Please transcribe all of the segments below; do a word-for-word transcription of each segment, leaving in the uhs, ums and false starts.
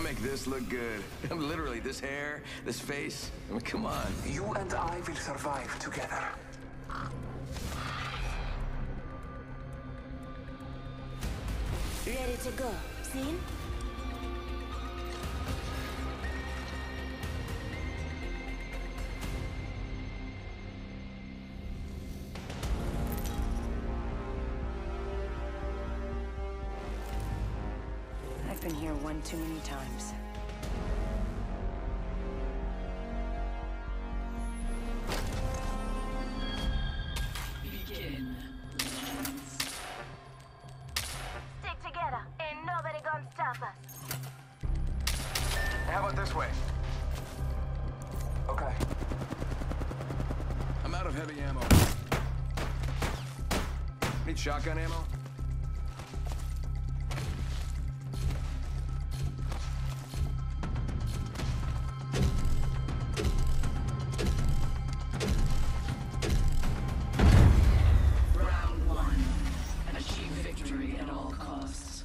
make this look good. Literally, this hair, this face. I mean, come on. You and I will survive together. Ready to go. Seen? I've been here one too many times. Begin. Stick together. Ain't nobody gonna stop us. How about this way? Okay. I'm out of heavy ammo. Need shotgun ammo? Round one. Achieve victory at all costs.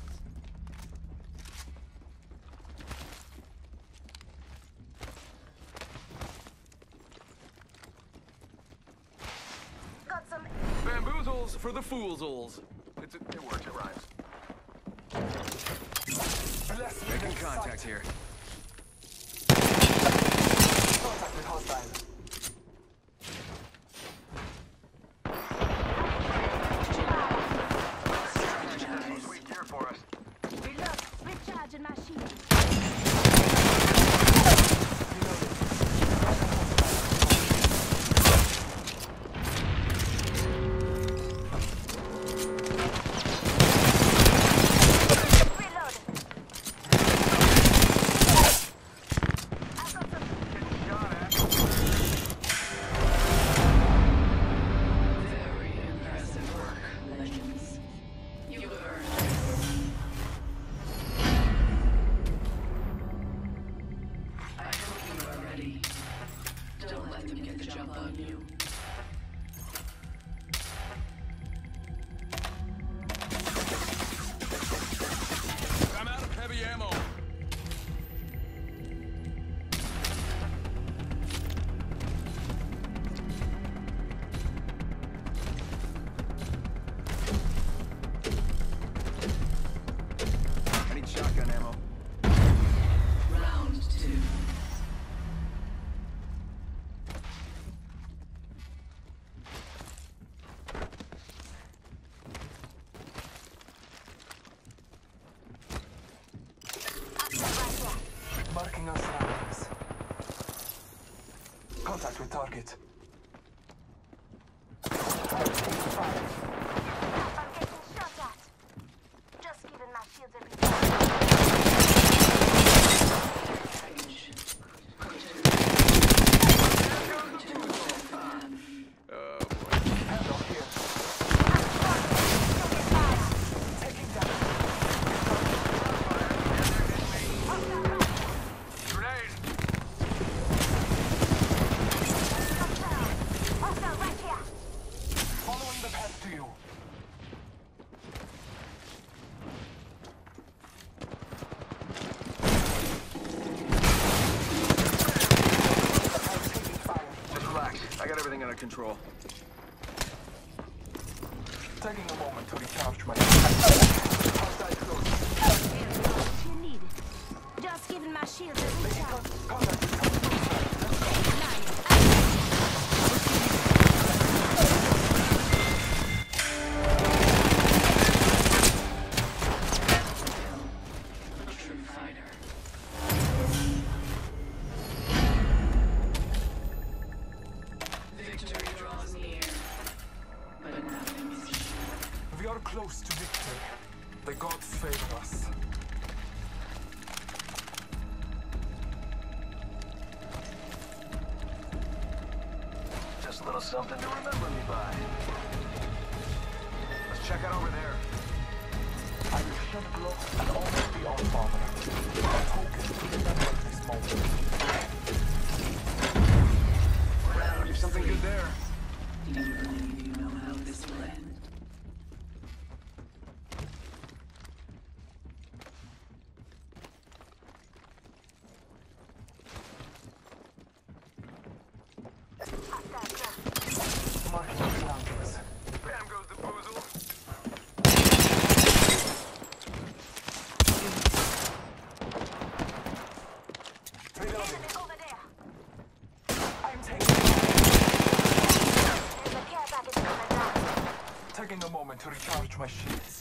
Got some. Bamboozles for the foolsels. It's a, it works, it rhymes. Bless me. Making contact here. Contact with hostile. Sweet gear for us. Reload. Recharging my shield. Reload. I've got some. Very impressive work, Legends. You have earned this. I hope you are ready. Don't let them get the jump on you. I'm out of heavy ammo. I need shotgun ammo. Round two. Marking our surroundings. Contact with target. I'm getting shot at. Just giving my shields a recharge. Range. Oh, boy. Handoff here. Taking damage. Grenade! Hostile right here. Following the path to you. I'm taking fire. Just relax. I got everything under control. Taking a moment to recharge my. Hostile close. You need it. Just giving my shields a recharge. Contact with target. Nice. A true fighter. Victory draws near, but nothing is sure. We are close to victory. The gods favor us. Just a little something to remember me by. Let's check out over there. I will shed blood and honor the All-Father. A token to remember this moment. There's something good there. Do you believe you know how this will end? question is,